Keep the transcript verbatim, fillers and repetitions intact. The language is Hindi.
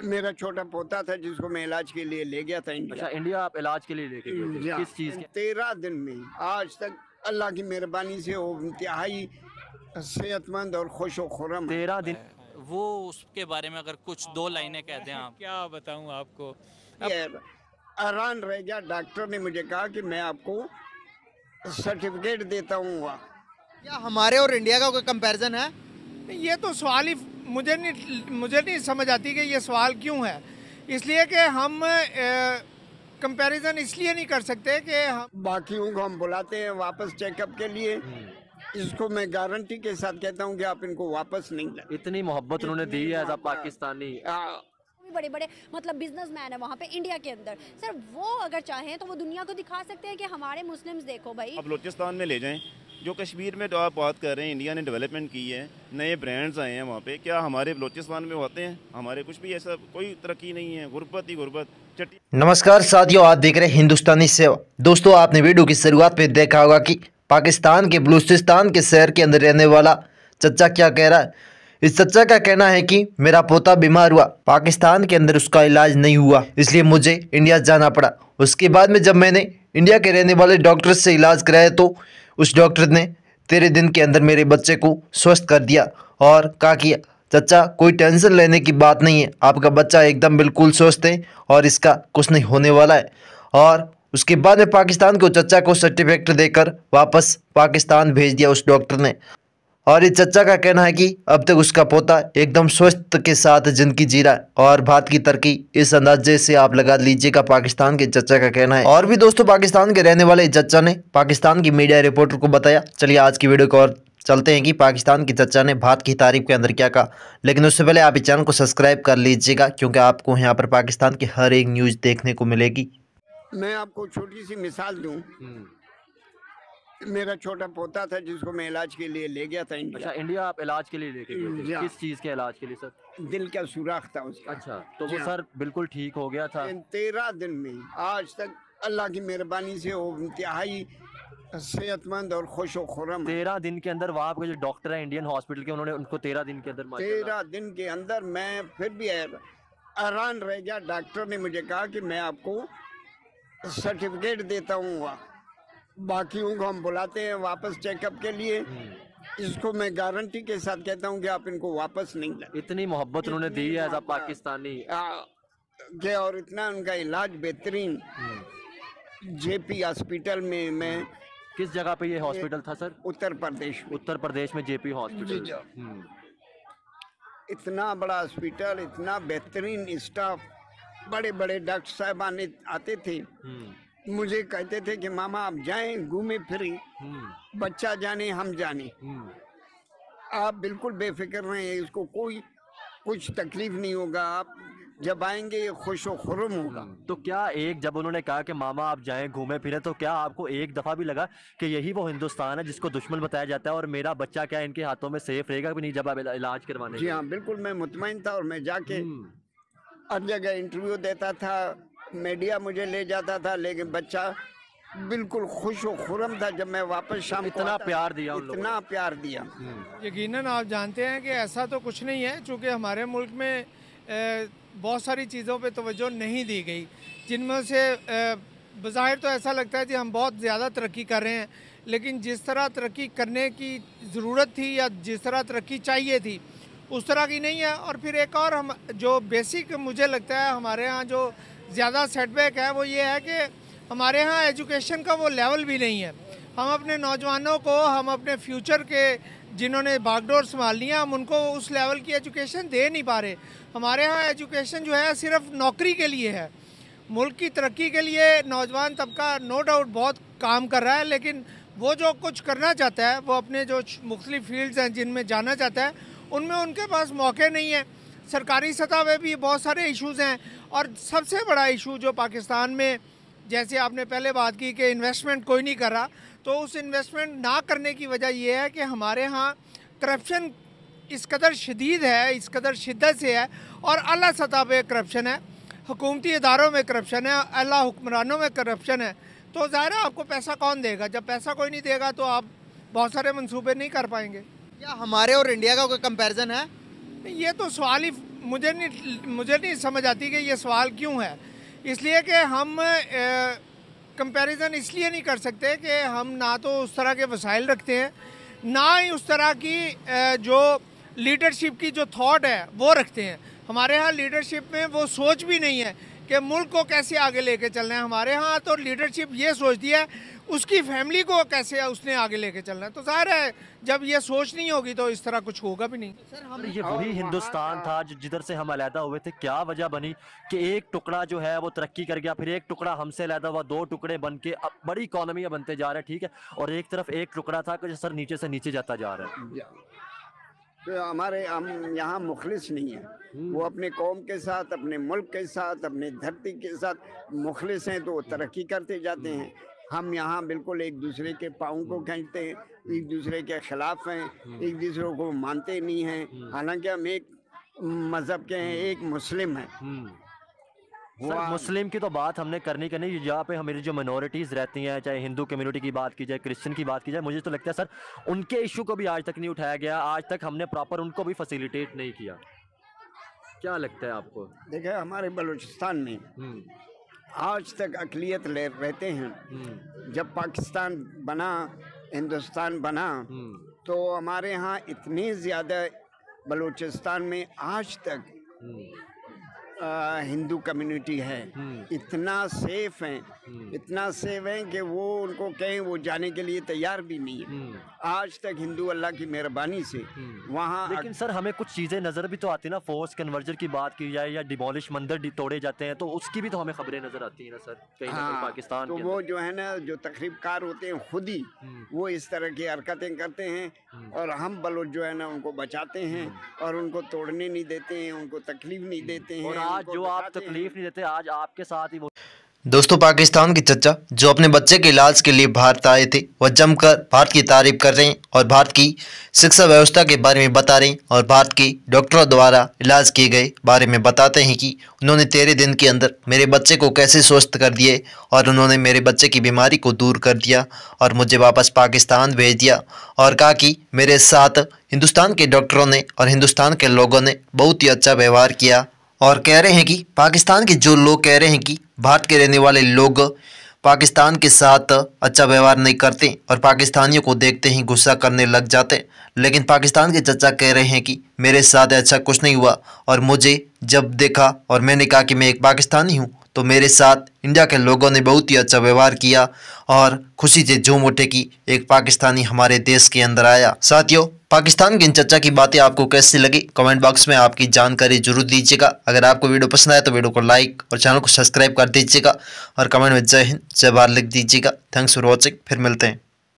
मेरा छोटा पोता था जिसको मैं इलाज के लिए ले गया था इंडिया। अच्छा, इंडिया आप इलाज के लिए लेके गए थे, किस चीज़ के? तेरह दिन में आज तक अल्लाह की मेहरबानी से वो इंतहाई सेहतमंद और खुश व खुर्रम है। तेरह दिन वो उसके बारे में अगर कुछ दो लाइनें कह दें आप। क्या बताऊं आपको। ये हैरान रह गया। डॉक्टर ने मुझे कहा कि मैं आपको सर्टिफिकेट देता हूँ। क्या हमारे और इंडिया का कोई कंपैरिजन है? ये तो सवाल ही मुझे नहीं मुझे नहीं समझ आती कि ये सवाल क्यों है। इसलिए कि हम कंपैरिजन इसलिए नहीं कर सकते कि हम बाकियों को हम बुलाते हैं वापस चेकअप के लिए। इसको मैं गारंटी के साथ कहता हूँ कि आप इनको वापस नहीं लाए। इतनी मोहब्बत उन्होंने दी है एज अ पाकिस्तानी। बड़े बड़े मतलब बिजनेसमैन है वहाँ पे इंडिया के अंदर। सर वो अगर चाहें तो वो दुनिया को दिखा सकते हैं कि हमारे मुस्लिम्स देखो भाई। अब बलूचिस्तान में ले जाएं, जो कश्मीर में तो आप बात कर रहे हैं, इंडिया ने डेवलपमेंट की है, नए ब्रांड्स आए हैं वहाँ पे। क्या हमारे बलूचिस्तान में होते हैं? हमारे कुछ भी ऐसा कोई तरक्की नहीं है, गुर्बत ही गुर्बत। नमस्कार साथियों, आप देख रहे हैं हिंदुस्तानी सेवा। दोस्तों, आपने वीडियो की शुरुआत में देखा होगा कि पाकिस्तान के बलूचिस्तान के शहर के अंदर रहने वाला चचा क्या कह रहा है। इस चचा का कहना है कि मेरा पोता बीमार हुआ, पाकिस्तान के अंदर उसका इलाज नहीं हुआ, इसलिए मुझे इंडिया जाना पड़ा। उसके बाद में जब मैंने इंडिया के रहने वाले डॉक्टर से इलाज कराया तो उस डॉक्टर ने तेरह दिन के अंदर मेरे बच्चे को स्वस्थ कर दिया और कहा कि चचा कोई टेंशन लेने की बात नहीं है, आपका बच्चा एकदम बिल्कुल स्वस्थ है और इसका कुछ नहीं होने वाला है। और उसके बाद में पाकिस्तान को चचा को सर्टिफिकेट देकर वापस पाकिस्तान भेज दिया उस डॉक्टर ने। और इस चचा का कहना है कि अब तक उसका पोता एकदम स्वस्थ के साथ जिंदगी जी रहा है और भारत की तरक्की इस अंदाजे से आप लगा लीजिएगा पाकिस्तान के चचा का कहना है। और भी दोस्तों, पाकिस्तान के रहने वाले चचा ने पाकिस्तान की मीडिया रिपोर्टर को बताया। चलिए आज की वीडियो को और चलते हैं कि पाकिस्तान के चचा ने भारत की तारीफ के अंदर क्या कहा। लेकिन उससे पहले आप इस चैनल को सब्सक्राइब कर लीजिएगा क्योंकि आपको यहाँ पर पाकिस्तान की हर एक न्यूज़ देखने को मिलेगी। मैं आपको छोटी सी मिसाल दूं। मेरा छोटा पोता था जिसको मैं इलाज के लिए ले गया था इंडिया। अच्छा, इंडिया आप इलाज के लिए लेके गए थे, किस चीज़ के इलाज के लिए सर? दिल का सुराख था उसका। अच्छा, तो वो सर बिल्कुल ठीक हो गया था। तेरह दिन में आज तक अल्लाह की मेहरबानी से वो इंतहाई सेहतमंद और खुश व खुर्रम। तेरह दिन के अंदर वहाँ के जो डॉक्टर है इंडियन हॉस्पिटल के, उन्होंने उनको तेरह दिन के अंदर तेरह दिन के अंदर मैं फिर भी हैरान रह गया। डॉक्टर ने मुझे कहा कि मैं आपको सर्टिफिकेट देता हूँ। बाकियों को हम बुलाते हैं वापस चेकअप के लिए। इसको मैं गारंटी के साथ कहता हूँ कि आप इनको वापस नहीं लाए। इतनी मोहब्बत उन्होंने दी है एज अ पाकिस्तानी के और इतना उनका इलाज बेहतरीन जेपी हॉस्पिटल में। मैं किस जगह पे ये हॉस्पिटल था सर? उत्तर प्रदेश में। उत्तर प्रदेश में जेपी हॉस्पिटल। इतना बड़ा हॉस्पिटल, इतना बेहतरीन स्टाफ, बड़े बड़े डॉक्टर साहबान आते थे। मुझे कहते थे कि मामा आप जाएं, घूमे फिरे, बच्चा जाने हम जाने, आप बिल्कुल बेफिक्र रहें, इसको कोई कुछ तकलीफ नहीं होगा, आप जब आएंगे ये खुश व खुर्रम होगा। तो क्या एक जब उन्होंने कहा कि मामा आप जाएं घूमे फिरे, तो क्या आपको एक दफ़ा भी लगा कि यही वो हिंदुस्तान है जिसको दुश्मन बताया जाता है और मेरा बच्चा क्या इनके हाथों में सेफ रहेगा भी नहीं जब आप इलाज करवाने? जी हाँ, बिल्कुल मैं मुतमईन था और मैं जाके हर जगह इंटरव्यू देता था, मीडिया मुझे ले जाता था, लेकिन बच्चा बिल्कुल खुश व खुर्रम था। जब मैं वापस शाम इतना प्यार दिया, इतना प्यार दिया। यकीनन आप जानते हैं कि ऐसा तो कुछ नहीं है, चूँकि हमारे मुल्क में बहुत सारी चीज़ों पे तवज्जो नहीं दी गई, जिनमें से बज़ाहिर तो ऐसा लगता है कि हम बहुत ज़्यादा तरक्की कर रहे हैं, लेकिन जिस तरह तरक्की करने की ज़रूरत थी या जिस तरह तरक्की चाहिए थी उस तरह की नहीं है। और फिर एक और हम जो बेसिक मुझे लगता है हमारे यहाँ जो ज़्यादा सेटबैक है वो ये है कि हमारे यहाँ एजुकेशन का वो लेवल भी नहीं है। हम अपने नौजवानों को, हम अपने फ्यूचर के जिन्होंने बागडोर संभालनी है, हम उनको उस लेवल की एजुकेशन दे नहीं पा रहे। हमारे यहाँ एजुकेशन जो है सिर्फ नौकरी के लिए है। मुल्क की तरक्की के लिए नौजवान तबका नो डाउट बहुत काम कर रहा है, लेकिन वो जो कुछ करना चाहता है, वो अपने जो मुख्तलिफ फील्ड्स हैं जिनमें जाना चाहता है, उनमें उनके पास मौके नहीं है। सरकारी सतह पे भी बहुत सारे इश्यूज़ हैं और सबसे बड़ा इशू जो पाकिस्तान में, जैसे आपने पहले बात की कि इन्वेस्टमेंट कोई नहीं कर रहा, तो उस इन्वेस्टमेंट ना करने की वजह यह है कि हमारे यहाँ करप्शन इस कदर शदीद है, इस कदर शिद्दत से है और अला सतह पे करप्शन है, हुकूमती इदारों में करप्शन है, अला हुक्मरानों में करप्शन है। तो ज़ाहिर है आपको पैसा कौन देगा? जब पैसा कोई नहीं देगा तो आप बहुत सारे मंसूबे नहीं कर पाएंगे। क्या हमारे और इंडिया का कोई कंपैरिजन है? ये तो सवाल ही मुझे नहीं मुझे नहीं समझ आती कि ये सवाल क्यों है। इसलिए कि हम कंपैरिजन इसलिए नहीं कर सकते कि हम ना तो उस तरह के वसाइल रखते हैं, ना ही उस तरह की अ, जो लीडरशिप की जो थॉट है वो रखते हैं। हमारे यहाँ लीडरशिप में वो सोच भी नहीं है कि मुल्क को कैसे आगे लेके चलना है। हमारे यहाँ तो लीडरशिप ये सोचती है उसकी फैमिली को कैसे उसने आगे लेके चलना है। तो जाहिर है जब ये सोच नहीं होगी तो इस तरह कुछ होगा भी नहीं। सर हम सर, ये वही हिंदुस्तान था जो जिधर से हम अलहदा हुए थे। क्या वजह बनी कि एक टुकड़ा जो है वो तरक्की कर गया, फिर एक टुकड़ा हमसे अलहदा हुआ, दो टुकड़े बन के अब बड़ी इकोनॉमी बनते जा रहे हैं, ठीक है, और एक तरफ एक टुकड़ा था कि सर नीचे से नीचे जाता जा रहा है। तो हमारे हम यहाँ मुखलिस नहीं है, वो अपने कौम के साथ, अपने मुल्क के साथ, अपने धरती के साथ मुखलिस हैं तो वो तरक्की करते जाते हैं। हम यहाँ बिल्कुल एक दूसरे के पाँव को खींचते हैं, एक दूसरे के खिलाफ हैं, एक दूसरे को मानते नहीं हैं। हालांकि हम एक मज़हब के हैं, एक मुस्लिम हैं। सर मुस्लिम की तो बात हमने करनी करनी, यहाँ पे हमारी जो मिनॉरिटीज़ रहती हैं, चाहे हिंदू कम्युनिटी की बात की जाए, क्रिश्चियन की बात की जाए, मुझे तो लगता है सर उनके इशू को भी आज तक नहीं उठाया गया, आज तक हमने प्रॉपर उनको भी फैसिलिटेट नहीं किया। क्या लगता है आपको? देखिए हमारे बलूचिस्तान में आज तक अकलियत ले रहते हैं। जब पाकिस्तान बना, हिंदुस्तान बना, तो हमारे यहाँ इतनी ज़्यादा बलूचिस्तान में आज तक आ, हिंदू कम्युनिटी है, इतना सेफ हैं, इतना सेफ हैं कि वो उनको कहें वो जाने के लिए तैयार भी नहीं है। आज तक हिंदू अल्लाह की मेहरबानी से वहाँ। लेकिन सर हमें कुछ चीज़ें नज़र भी तो आती है ना, फोर्स कन्वर्जन की बात की जाए या डिमोलिश मंदिर तोड़े जाते हैं, तो उसकी भी तो हमें खबरें नज़र आती हैं ना सर कहीं ना कहीं हाँ, पाकिस्तान तो के वो अंदर। जो है ना, जो तकरीबकार होते हैं खुद ही वो इस तरह की हरकतें करते हैं, और हम बलोच जो है ना उनको बचाते हैं और उनको तोड़ने नहीं देते हैं, उनको तकलीफ नहीं देते हैं। और आज उनको जो आप बताते हैं। तकलीफ नहीं देते, आज आपके साथ ही वो। दोस्तों, पाकिस्तान के चचा जो अपने बच्चे के इलाज के लिए भारत आए थे, वह जमकर भारत की तारीफ कर रहे हैं और भारत की शिक्षा व्यवस्था के बारे में बता रहे हैं और भारत के डॉक्टरों द्वारा इलाज किए गए बारे में बताते हैं कि उन्होंने तेरह दिन के अंदर मेरे बच्चे को कैसे स्वस्थ कर दिए और उन्होंने मेरे बच्चे की बीमारी को दूर कर दिया और मुझे वापस पाकिस्तान भेज दिया। और कहा कि मेरे साथ हिंदुस्तान के डॉक्टरों ने और हिंदुस्तान के लोगों ने बहुत ही अच्छा व्यवहार किया। और कह रहे हैं कि पाकिस्तान के जो लोग कह रहे हैं कि भारत के रहने वाले लोग पाकिस्तान के साथ अच्छा व्यवहार नहीं करते और पाकिस्तानियों को देखते ही गुस्सा करने लग जाते, लेकिन पाकिस्तान के चचा कह रहे हैं कि मेरे साथ ऐसा कुछ नहीं हुआ और मुझे जब देखा और मैंने कहा कि मैं एक पाकिस्तानी हूँ तो मेरे साथ इंडिया के लोगों ने बहुत ही अच्छा व्यवहार किया और खुशी से झूम उठे कि एक पाकिस्तानी हमारे देश के अंदर आया। साथियों, पाकिस्तान के इन चचा की बातें आपको कैसी लगी कमेंट बॉक्स में आपकी जानकारी जरूर दीजिएगा। अगर आपको वीडियो पसंद आए तो वीडियो को लाइक और चैनल को सब्सक्राइब कर दीजिएगा और कमेंट में जय हिंद जय भारत लिख दीजिएगा। थैंक्स फॉर वॉचिंग, फिर मिलते हैं।